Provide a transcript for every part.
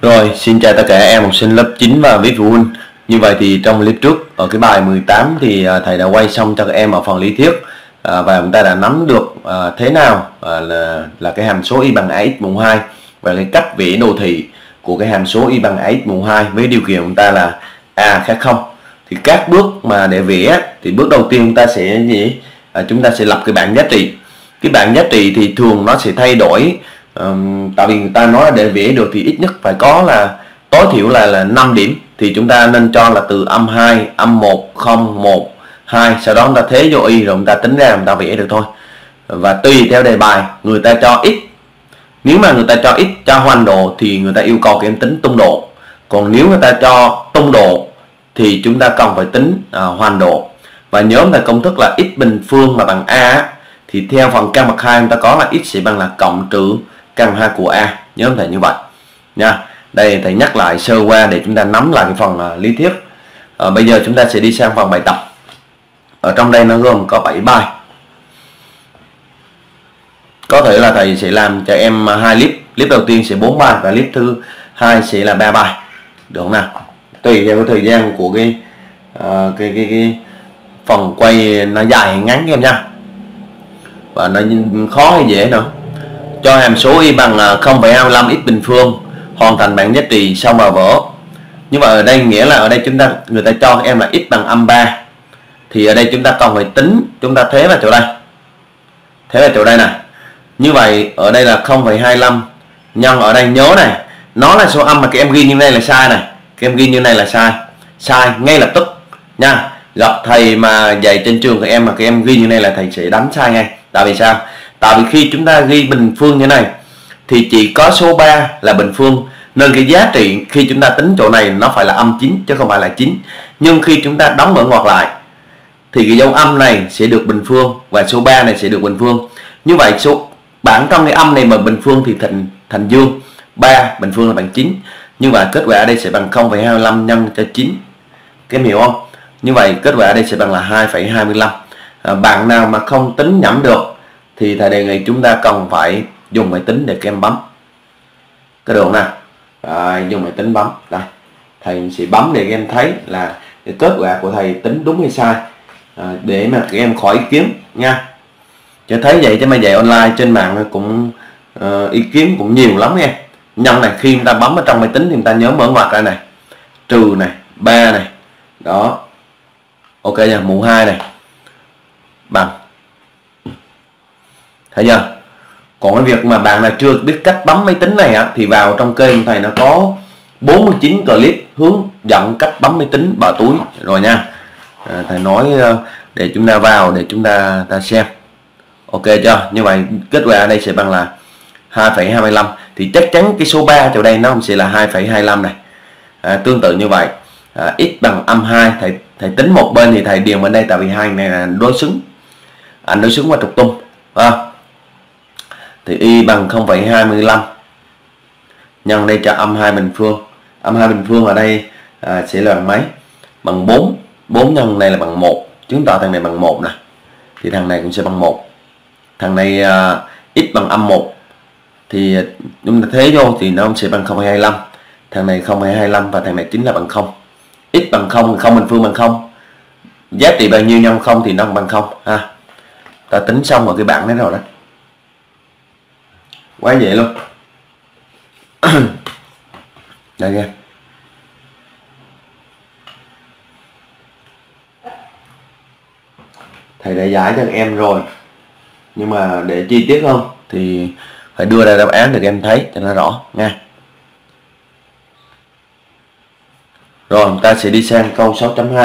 Rồi, xin chào tất cả em học sinh lớp 9 và quý phụ huynh. Như vậy thì trong clip trước ở cái bài 18 thì thầy đã quay xong cho các em ở phần lý thuyết và chúng ta đã nắm được thế nào là cái hàm số y bằng ax mũ 2 và cái cách vẽ đồ thị của cái hàm số y bằng ax mũ 2 với điều kiện chúng ta là a khác 0. Thì các bước mà để vẽ thì bước đầu tiên chúng ta sẽ chúng ta sẽ lập cái bảng giá trị. Cái bảng giá trị thì thường nó sẽ thay đổi. Tại vì người ta nói là để vẽ được thì ít nhất phải có là tối thiểu là 5 điểm, thì chúng ta nên cho là từ âm 2, âm 1, 0, 1, 2, sau đó chúng ta thế vô y rồi chúng ta tính ra chúng ta vẽ được thôi. Và tùy theo đề bài người ta cho x, nếu mà người ta cho x cho hoành độ thì người ta yêu cầu các em tính tung độ, còn nếu người ta cho tung độ thì chúng ta cần phải tính hoành độ. Và nhớ là công thức là x bình phương mà bằng a thì theo phần căn bậc 2 chúng ta có là x sẽ bằng là cộng trừ căn bậc 2 của a, nhớ thầy như vậy nha. Đây thầy nhắc lại sơ qua để chúng ta nắm lại cái phần lý thuyết. Bây giờ chúng ta sẽ đi sang phần bài tập. Ở trong đây nó gồm có 7 bài. Có thể là thầy sẽ làm cho em 2 clip. Clip đầu tiên sẽ 4 bài và clip thứ 2 sẽ là 3 bài. Được không nào? Tùy theo cái thời gian của cái phần quay nó dài hay ngắn em nha. Và nó khó hay dễ nữa. Cho hàm số y bằng 0,25 x bình phương, hoàn thành bảng giá trị xong vào vở. Nhưng mà ở đây nghĩa là ở đây người ta cho em là x bằng âm 3. Thì ở đây chúng ta cần phải tính, chúng ta thế vào chỗ đây. Thế vào chỗ đây này. Như vậy ở đây là 0,25 nhân ở đây nhớ này, nó là số âm mà các em ghi như này là sai này. Các em ghi như này là sai. Sai ngay lập tức nha. Gặp thầy mà dạy trên trường các em mà các em ghi như này là thầy sẽ đánh sai ngay. Tại vì sao? Tại vì khi chúng ta ghi bình phương như này thì chỉ có số 3 là bình phương, nên cái giá trị khi chúng ta tính chỗ này nó phải là âm 9 chứ không phải là 9. Nhưng khi chúng ta đóng mở ngoặc lại thì cái dấu âm này sẽ được bình phương và số 3 này sẽ được bình phương. Như vậy số bản trong cái âm này mà bình phương thì thành dương, 3 bình phương là bằng 9. Như vậy kết quả ở đây sẽ bằng 0,25 nhân cho 9. Các em hiểu không? Như vậy kết quả ở đây sẽ bằng là 2,25. Bạn nào mà không tính nhẩm được thì thầy đề nghị chúng ta cần phải dùng máy tính để các em bấm. Cái được không nào? Dùng máy tính bấm. Đây, thầy sẽ bấm để các em thấy là cái kết quả của thầy tính đúng hay sai, để mà các em khỏi ý kiến nha. Chứ thấy vậy chứ mà dạy online trên mạng cũng ý kiến cũng nhiều lắm nha. Nhân này khi người ta bấm ở trong máy tính thì người ta nhớ mở ngoặc ra này, trừ này, 3 này, đó, ok nha, mũ 2 này bằng, thấy chưa? Còn cái việc mà bạn nào chưa biết cách bấm máy tính này thì vào trong kênh thầy nó có 49 clip hướng dẫn cách bấm máy tính bỏ túi rồi nha. Thầy nói để chúng ta vào để chúng ta xem. Ok chưa? Như vậy kết quả ở đây sẽ bằng là 2,25. Thì chắc chắn cái số 3 chỗ đây nó sẽ là 2,25 này. Tương tự như vậy, x bằng âm 2, thầy tính một bên thì thầy điền bên đây, tại vì hai này là đối xứng, đối xứng và trục tung. Thì y bằng 0,25 nhân đây cho âm 2 bình phương. Âm 2 bình phương ở đây sẽ là bằng mấy? Bằng 4. 4 nhân này là bằng 1, chứng tỏ thằng này bằng 1 nè. Thì thằng này cũng sẽ bằng 1. Thằng này x bằng âm 1 thì chúng ta thế vô thì nó sẽ bằng 0,25. Thằng này 0,25 và thằng này chính là bằng 0. X bằng 0, 0 bình phương bằng 0. Giá trị bao nhiêu nhân 0 thì nó bằng 0 ha. Ta tính xong ở cái bảng đấy rồi đó. Quá dễ luôn. Đây nha. Thầy đã giải cho các em rồi, nhưng mà để chi tiết hơn thì phải đưa ra đáp án để các em thấy cho nó rõ nha. Rồi chúng ta sẽ đi sang câu 6.2.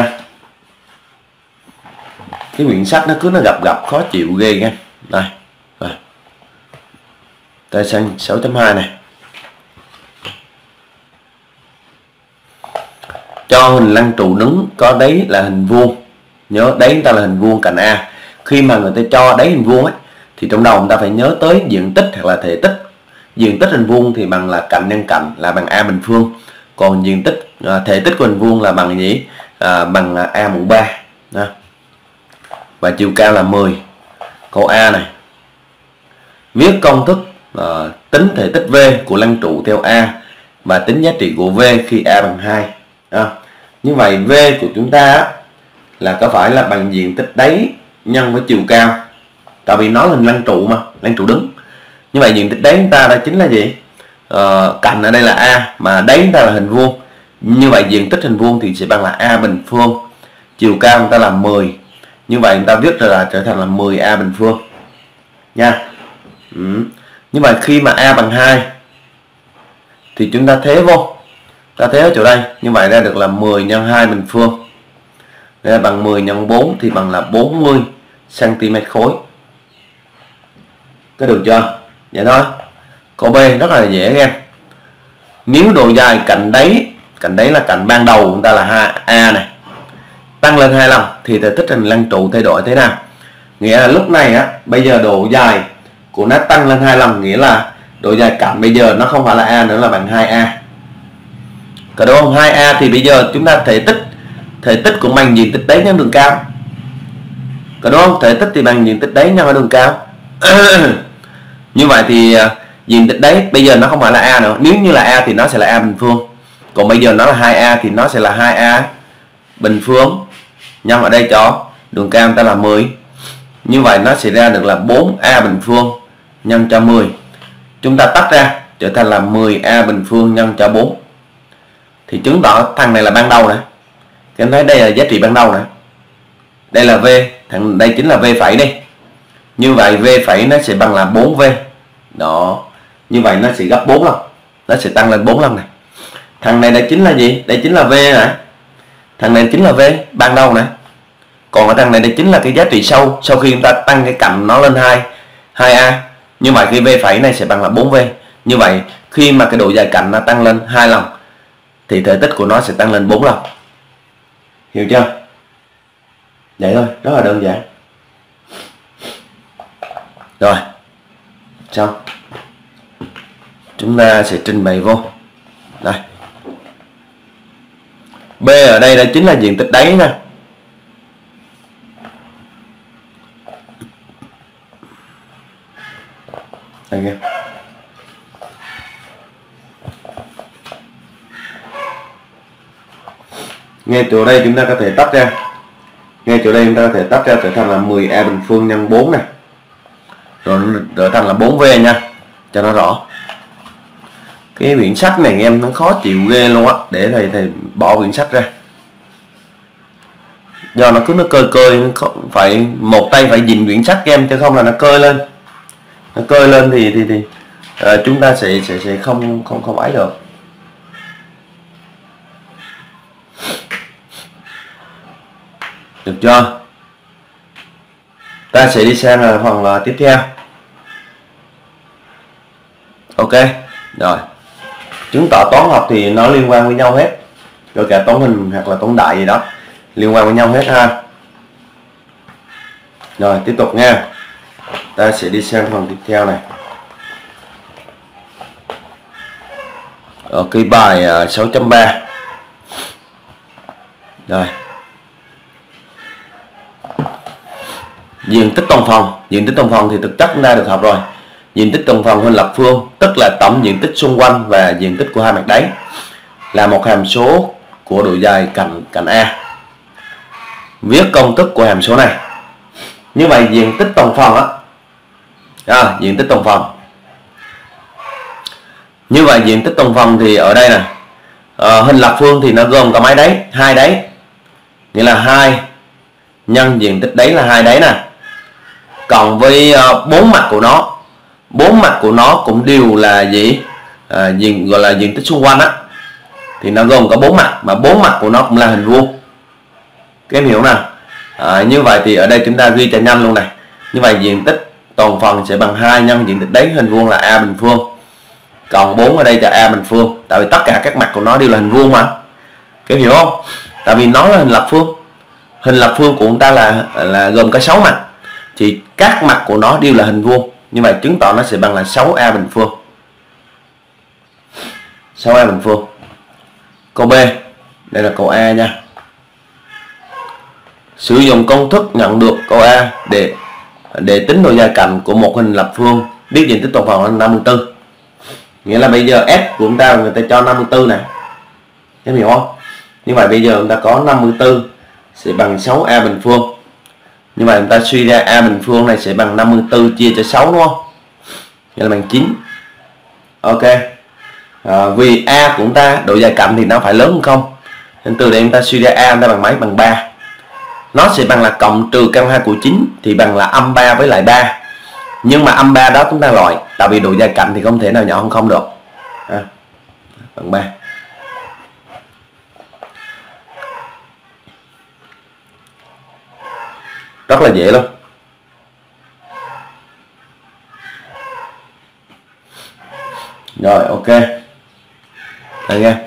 Cái quyển sách nó cứ gặp khó chịu ghê nha. Đây. Rồi. Ta sang 6.2 này. Cho hình lăng trụ đứng có đáy là hình vuông. Nhớ đáy chúng ta là hình vuông cạnh A. Khi mà người ta cho đáy hình vuông ấy thì trong đầu chúng ta phải nhớ tới diện tích hoặc là thể tích. Diện tích hình vuông thì bằng là cạnh nhân cạnh là bằng A bình phương. Còn diện tích thể tích của hình vuông là bằng gì? Bằng A mũ 3. Và chiều cao là 10. Câu A này. Viết công thức tính thể tích V của lăng trụ theo A và tính giá trị của V khi A bằng 2. Như vậy V của chúng ta là có phải là bằng diện tích đáy nhân với chiều cao, tại vì nó là hình lăng trụ mà, lăng trụ đứng. Như vậy diện tích đáy chúng ta đó chính là gì? Cạnh ở đây là A mà đáy chúng ta là hình vuông. Như vậy diện tích hình vuông thì sẽ bằng là A bình phương, chiều cao chúng ta là 10. Như vậy chúng ta viết là trở thành là 10A bình phương nha. Như vậy khi mà A bằng 2 thì chúng ta thế vô, ta thế ở chỗ đây, như vậy ra được là 10 nhân 2 bình phương. Đây là bằng 10 nhân 4 thì bằng là 40 cm khối. Có được chưa? Vậy thôi. Câu B rất là dễ em. Nếu độ dài cạnh đáy là cạnh ban đầu chúng ta là 2A này, tăng lên 25 thì thể tích hình lăng trụ thay đổi thế nào? Nghĩa là lúc này bây giờ độ dài của nó tăng lên 25, nghĩa là độ dài cạnh bây giờ nó không phải là A nữa, là bằng 2A. Có đúng không? 2A thì bây giờ chúng ta thể tích cũng bằng diện tích đáy nhân đường cao. Có đúng không? Thể tích thì bằng diện tích đáy nhân ở đường cao. Như vậy thì diện tích đáy bây giờ nó không phải là A nữa. Nếu như là A thì nó sẽ là A bình phương. Còn bây giờ nó là 2A thì nó sẽ là 2A bình phương nhân ở đây cho đường cao ta là 10. Như vậy nó sẽ ra được là 4A bình phương nhân cho 10. Chúng ta tách ra trở thành là 10A bình phương nhân cho 4. Thì chứng tỏ thằng này là ban đầu này. Các em thấy đây là giá trị ban đầu này. Đây là V, thằng đây chính là V phẩy đi. Như vậy V phẩy nó sẽ bằng là 4V. Đó. Như vậy nó sẽ gấp 4 lần. Nó sẽ tăng lên 4 lần này. Thằng này đây chính là gì? Đây chính là V này. Thằng này chính là V ban đầu này. Còn ở thằng này đây chính là cái giá trị sau khi chúng ta tăng cái cạnh nó lên 2A. Như vậy cái V phẩy này sẽ bằng là 4V. Như vậy khi mà cái độ dài cạnh nó tăng lên 2 lần thì thể tích của nó sẽ tăng lên 4 lần. Hiểu chưa? Vậy thôi, rất là đơn giản. Rồi. Xong. Chúng ta sẽ trình bày vô. Đây. B ở đây chính là diện tích đáy nè. Đây kìa. Ngay chỗ đây chúng ta có thể tách ra. Ngay chỗ đây chúng ta có thể tách ra trở thành là 10A bình phương nhân 4 này. Rồi trở thành là 4V nha. Cho nó rõ. Cái quyển sách này em nó khó chịu ghê luôn á. Để thầy bỏ quyển sách ra. Do nó cứ nó cơi phải một tay phải dìm quyển sách em, chứ không là nó cơi lên. Nó cơi lên thì chúng ta sẽ không ấy được. Được chưa? Ta sẽ đi sang phần tiếp theo. Ok. Rồi. Chứng tỏ toán học thì nó liên quan với nhau hết. Rồi cả toán hình hoặc là toán đại gì đó liên quan với nhau hết ha. Rồi tiếp tục nha. Ta sẽ đi sang phần tiếp theo này. Ở cái bài 6.3. Rồi. Diện tích toàn phần. Diện tích toàn phần thì thực chất chúng ta được học rồi. Diện tích toàn phần hình lập phương tức là tổng diện tích xung quanh và diện tích của hai mặt đáy, là một hàm số của độ dài cạnh A. Viết công thức của hàm số này. Như vậy diện tích toàn phần diện tích toàn phần. Như vậy diện tích toàn phần thì ở đây nè, hình lập phương thì nó gồm có mấy đáy? 2 đáy. Nghĩa là 2 nhân diện tích đáy là 2 đáy nè. Cộng với 4 mặt của nó. 4 mặt của nó cũng đều là gì? Gọi là diện tích xung quanh á. Thì nó gồm có 4 mặt, mà 4 mặt của nó cũng là hình vuông. Các em hiểu nào? Như vậy thì ở đây chúng ta ghi cho nhanh luôn này. Như vậy diện tích toàn phần sẽ bằng 2 nhân diện tích đáy hình vuông là A bình phương, còn 4 ở đây là A bình phương. Tại vì tất cả các mặt của nó đều là hình vuông mà. Các em hiểu không? Tại vì nó là hình lập phương. Hình lập phương của chúng ta là gồm có 6 mặt, thì các mặt của nó đều là hình vuông. Như vậy chứng tỏ nó sẽ bằng là 6A bình phương. 6A bình phương. Câu B. Đây là câu A nha. Sử dụng công thức nhận được câu A để tính độ dài cạnh của một hình lập phương, biết diện tích toàn phần là 54. Nghĩa là bây giờ S của chúng ta người ta cho 54 này, em hiểu không? Như vậy bây giờ chúng ta có 54 sẽ bằng 6A bình phương. Như vậy chúng ta suy ra A bình phương này sẽ bằng 54 chia cho 6 đúng không? Nghĩa là bằng 9. Ok. Vì A của chúng ta độ dài cạnh thì nó phải lớn hơn không, nên từ đây chúng ta suy ra A chúng ta bằng mấy? Bằng 3. Nó sẽ bằng là cộng trừ căn 2 của 9 thì bằng là âm 3 với lại 3. Nhưng mà âm 3 đó chúng ta loại, tại vì độ dài cạnh thì không thể nào nhỏ hơn không được. Bằng 3. Rất là dễ luôn. Rồi ok. Đây nha.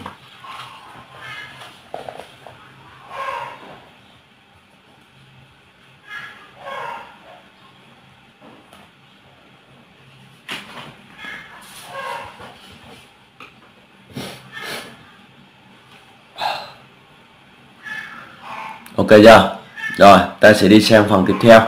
Ok chưa? Rồi, ta sẽ đi sang phần tiếp theo.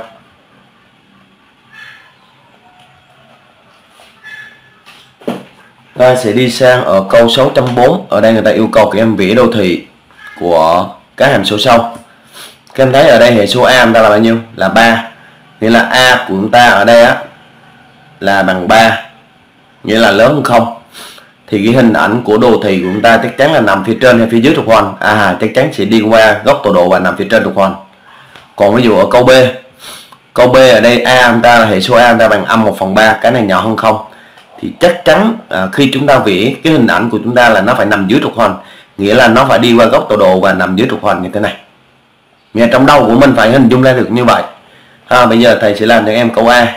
Ta sẽ đi sang ở câu 6.4. Ở đây người ta yêu cầu các em vẽ đồ thị của các hàm số sau. Các em thấy ở đây hệ số A chúng ta là bao nhiêu? Là 3. Nghĩa là A của chúng ta ở đây á là bằng 3, nghĩa là lớn hơn 0. Thì cái hình ảnh của đồ thị của chúng ta chắc chắn là nằm phía trên hay phía dưới trục hoành? Chắc chắn sẽ đi qua góc tọa độ và nằm phía trên trục hoành. Còn ví dụ ở câu B, câu B ở đây A chúng ta là hệ số A chúng ta bằng âm 1/3, cái này nhỏ hơn 0. Thì chắc chắn khi chúng ta vẽ cái hình ảnh của chúng ta là nó phải nằm dưới trục hoành, nghĩa là nó phải đi qua góc tọa độ và nằm dưới trục hoành như thế này. Nghĩa trong đầu của mình phải hình dung ra được như vậy. Bây giờ thầy sẽ làm cho em câu A.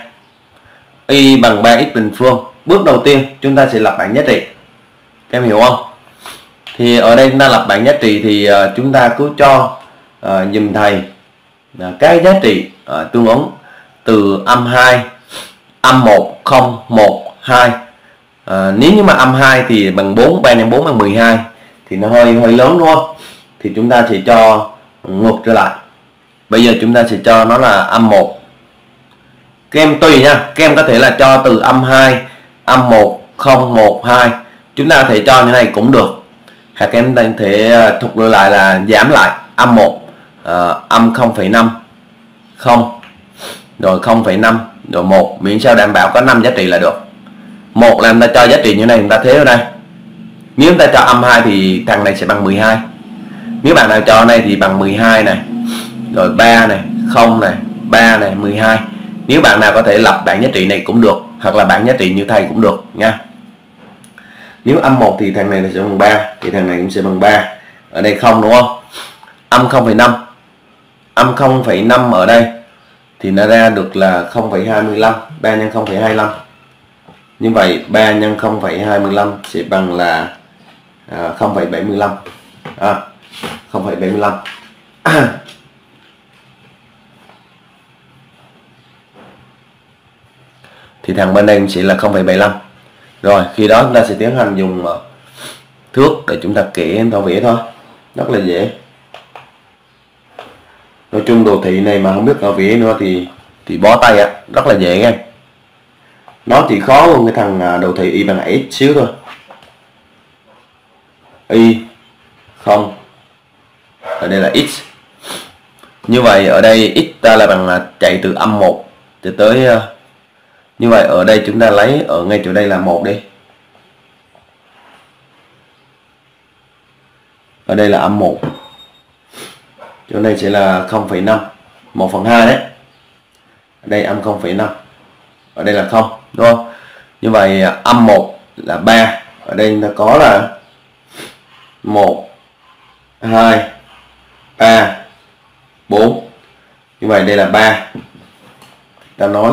Y bằng 3x bình phương. Bước đầu tiên chúng ta sẽ lập bảng giá trị. Các em hiểu không? Thì ở đây chúng ta lập bảng giá trị thì chúng ta cứ cho dùm thầy cái giá trị tương ứng từ âm 2, âm 1, 0, 1, 2. Nếu như mà âm 2 thì bằng 4, 3 nhân 4 bằng 12 thì nó hơi lớn đúng không? Thì chúng ta sẽ cho ngược trở lại. Bây giờ chúng ta sẽ cho nó là âm 1. Các em tùy nha, các em có thể là cho từ âm 2, âm 1, 0, 1, 2. Chúng ta có thể cho như này cũng được. Hoặc các em có thể thục lại là giảm lại âm 1, âm 0,5, 0, rồi 0,5, rồi 1, miễn sao đảm bảo có 5 giá trị là được. 1 là chúng ta cho giá trị như này, chúng ta thế ở đây. Nếu chúng ta cho âm 2 thì thằng này sẽ bằng 12. Nếu bạn nào cho này thì bằng 12 này, rồi 3 này, 0 này, 3 này, 12. Nếu bạn nào có thể lập bảng giá trị này cũng được, hoặc là bảng giá trị như thầy cũng được nha. Nếu âm 1 thì thằng này sẽ bằng 3, thì thằng này cũng sẽ bằng 3. Ở đây 0 đúng không? Âm 0,5. Âm 0,5 ở đây thì nó ra được là 0,25, 3 nhân 0,25. Như vậy 3 nhân 0,25 sẽ bằng là 0,75. 0,75. Thì thằng bên đây sẽ là 0,75. Rồi khi đó chúng ta sẽ tiến hành dùng thước để chúng ta kẻ thao vẽ thôi, rất là dễ. Nói chung đồ thị này mà không biết thao vẽ nữa thì bó tay ạ, rất là dễ nghe. Nó chỉ khó hơn cái thằng đồ thị y bằng x xíu thôi. Y 0, ở đây là x. Như vậy ở đây x ta là bằng là chạy từ âm 1 cho tới như vậy ở đây chúng ta lấy ở ngay chỗ đây là 1 đi. Ở đây là âm 1. Chỗ này sẽ là 0,5, 1/2 đấy. Ở đây âm 0,5. Ở đây là 0, đúng không? Như vậy âm 1 là 3. Ở đây chúng ta có là 1, 2, 3, 4. Như vậy đây là 3. Ta nói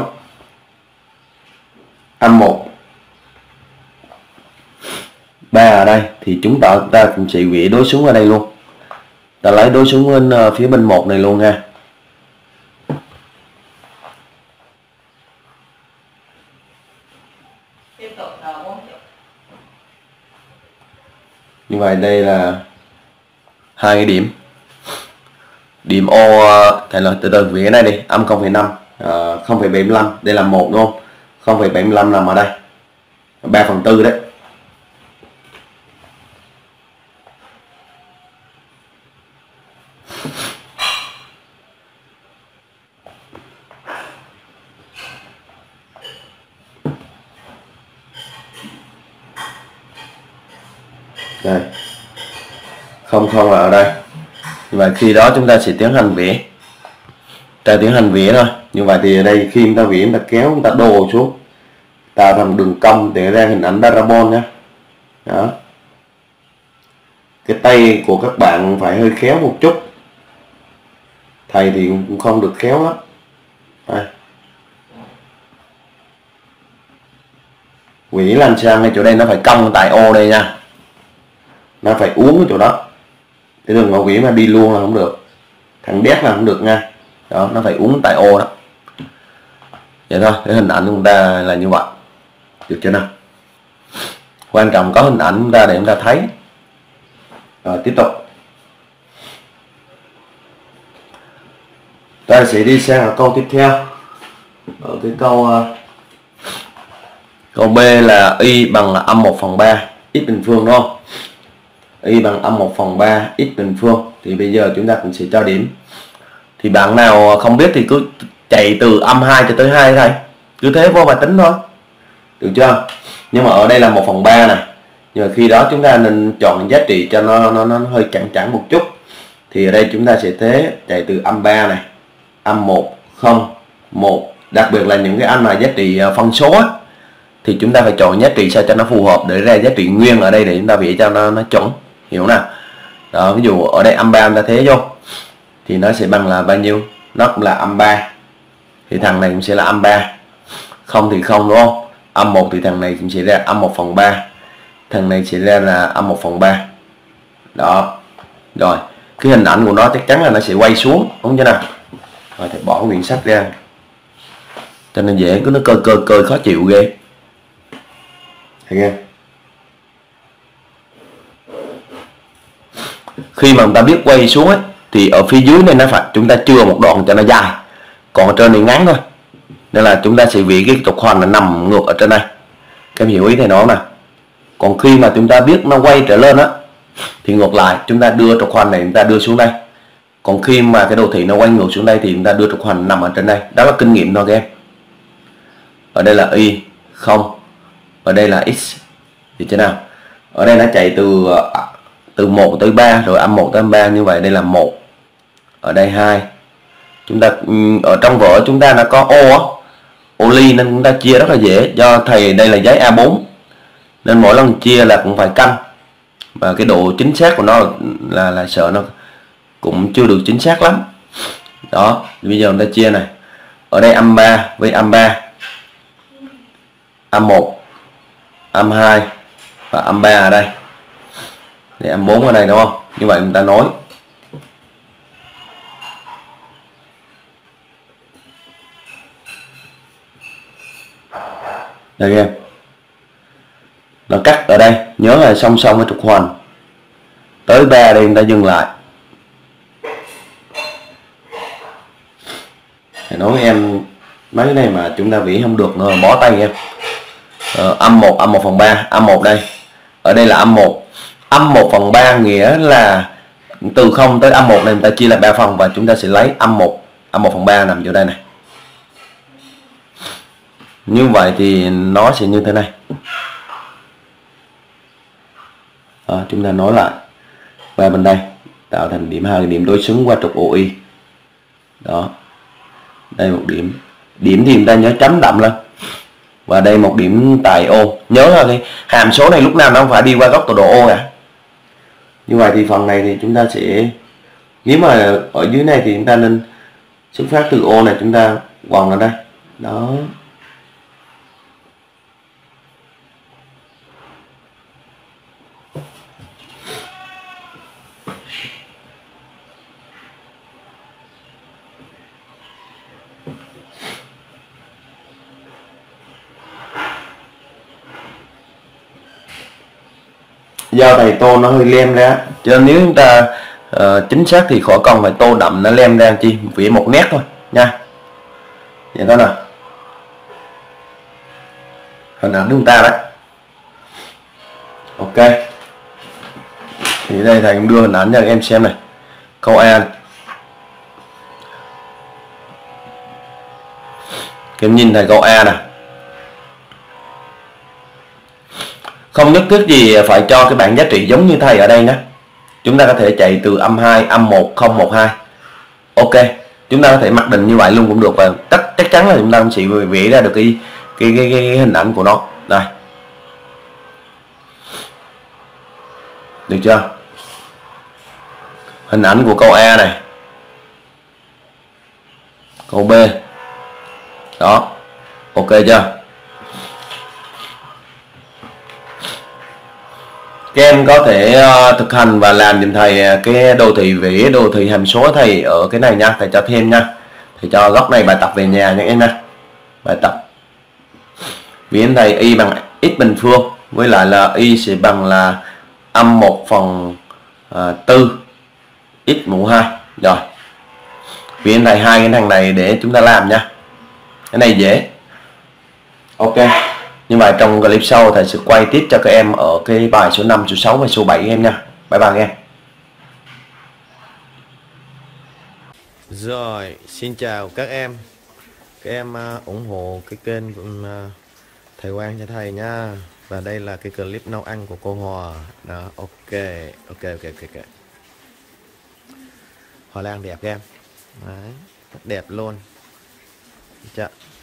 âm 1, 3 ở đây thì chúng ta cũng sẽ vẽ đối xứng ở đây luôn. Ta lấy đối xứng bên phía bên 1 này luôn nha. Như vậy đây là hai cái điểm. Điểm O thầy là từ từ vẽ này đi, âm 0,5, 0,75, đây là 1 đúng không? 0,75 nằm ở đây. 3/4 đấy. Đây, không là ở đây. Và khi đó chúng ta sẽ tiến hành vẽ. Ta tiến hành vẽ thôi. Như vậy thì ở đây khi chúng ta vẽ, chúng ta kéo, chúng ta đồ xuống, tạo thành đường cong để ra hình ảnh parabol nhé. Đó. Cái tay của các bạn phải hơi khéo một chút. Thầy thì cũng không được khéo lắm. Đây. Vẽ làm sao ngay chỗ đây nó phải cong tại ô đây nha. Nó phải uốn cái chỗ đó. Cái đường ngõ vĩ mà đi luôn là không được, thằng đét là không được nha. Đó, nó phải uống tại ô đó. Vậy thôi, cái hình ảnh của chúng ta là như vậy, được chưa nào? Quan trọng có hình ảnh chúng ta để chúng ta thấy. Rồi tiếp tục, ta sẽ đi sang ở câu tiếp theo. Ở cái câu B là y bằng là âm 1/3 x bình phương, đúng không? Y bằng âm 1/3 x bình phương. Thì bây giờ chúng ta cũng sẽ cho điểm. Thì bạn nào không biết thì cứ chạy từ âm 2 cho tới 2 thôi, cứ thế vô mà tính thôi, được chưa? Nhưng mà ở đây là 1/3 này, nhưng mà khi đó chúng ta nên chọn giá trị cho nó hơi cản một chút. Thì ở đây chúng ta sẽ thế chạy từ âm 3 này, âm 1, 0, 1. Đặc biệt là những cái âm mà giá trị phân số á, thì chúng ta phải chọn giá trị sao cho nó phù hợp để ra giá trị nguyên ở đây để chúng ta vẽ cho nó chuẩn, hiểu nào? Đó, ví dụ ở đây âm 3 chúng ta thế vô thì nó sẽ bằng là bao nhiêu? Nó cũng là âm 3, thì thằng này cũng sẽ là âm 3. 0 thì 0, đúng không? Âm 1 thì thằng này cũng sẽ ra âm 1/3, thằng này sẽ ra là âm 1/3. Đó. Rồi, cái hình ảnh của nó chắc chắn là nó sẽ quay xuống, đúng chưa nào? Rồi thì bỏ quyển sách ra cho nên dễ, cứ nó cơ khó chịu ghê. Thấy chưa? Khi mà người ta biết quay xuống ấy, thì ở phía dưới này nó phải chúng ta chừa một đoạn cho nó dài, còn ở trên này ngắn thôi, nên là chúng ta sẽ vẽ cái trục hoành là nằm ngược ở trên đây. Các em hiểu ý thầy nói nè. Còn khi mà chúng ta biết nó quay trở lên á, thì ngược lại chúng ta đưa trục hoành này chúng ta đưa xuống đây. Còn khi mà cái đồ thị nó quay ngược xuống đây thì chúng ta đưa trục hoành nằm ở trên đây. Đó là kinh nghiệm thôi các em. Ở đây là y, 0, ở đây là x, thì thế nào? Ở đây nó chạy từ 1 tới 3, rồi âm 1 tới âm 3, như vậy đây là 1. Ở đây 2. Chúng ta ở trong vở chúng ta nó có ô á, ô ly, nên chúng ta chia rất là dễ. Do thầy đây là giấy A4 nên mỗi lần chia là cũng phải căn, và cái độ chính xác của nó là sợ nó cũng chưa được chính xác lắm. Đó, bây giờ chúng ta chia này. Ở đây âm 3 với âm 3, âm 1, âm 2 và âm 3 ở đây, để âm 4 ở đây, đúng không? Như vậy chúng ta nói đây em, nó cắt ở đây, nhớ là song song với trục hoành. Tới 3 đây chúng ta dừng lại. Thầy nói em mấy cái này mà chúng ta vẽ không được nữa bó tay em. Âm 1, âm 1/3, âm 1 đây. Ở đây là âm 1. Âm 1/3 nghĩa là từ 0 tới âm 1 này chúng ta chia là 3 phần, và chúng ta sẽ lấy âm 1, âm 1/3 nằm chỗ đây này. Như vậy thì nó sẽ như thế này. Chúng ta nói lại. Và bên đây tạo thành điểm 2 điểm đối xứng qua trục OI. Đó. Đây một điểm. Điểm thì chúng ta nhớ chấm đậm lên. Và đây một điểm tại ô. Nhớ là cái hàm số này lúc nào nó không phải đi qua góc tọa độ ô cả. Như vậy thì phần này thì chúng ta sẽ, nếu mà ở dưới này thì chúng ta nên xuất phát từ ô này, chúng ta quằn ở đây. Đó. Do thầy tô nó hơi lem ra, cho nên nếu chúng ta chính xác thì khỏi cần phải tô đậm nó lem ra chi, vẽ một nét thôi nha. Vậy đó nè, hình ảnh chúng ta đấy. Ok, thì đây thầy cũng đưa hình ảnh cho các em xem này. Câu A này. Các em nhìn thầy câu A nè. Không nhất thiết gì phải cho cái bảng giá trị giống như thầy ở đây nhé. Chúng ta có thể chạy từ âm 2, âm 1, 0, 1, 2. Ok, chúng ta có thể mặc định như vậy luôn cũng được, và chắc chắn là chúng ta cũng sẽ vẽ ra được cái hình ảnh của nó. Đây. Được chưa? Hình ảnh của câu A này. Câu B. Đó. Ok chưa? Các em có thể thực hành và làm giùm thầy cái đồ thị vẽ đồ thị hàm số thầy ở cái này nha, thầy cho thêm nha. Thầy cho góc này bài tập về nhà nha em nha. Bài tập. Vì thầy y bằng x bình phương, với lại là y sẽ bằng là âm 1 phần 4 x mũ 2. Rồi. Vì thầy hai cái thằng này để chúng ta làm nha. Cái này dễ. Ok. Như vậy trong clip sau thầy sẽ quay tiếp cho các em ở cái bài số 5, số 6 và số 7 em nha. Bye bye em. Rồi, xin chào các em. Các em ủng hộ cái kênh của thầy Quang cho thầy nha. Và đây là cái clip nấu ăn của cô Hòa. Đó, ok. Hoa lan đẹp các em. Đấy, đẹp luôn. Chà.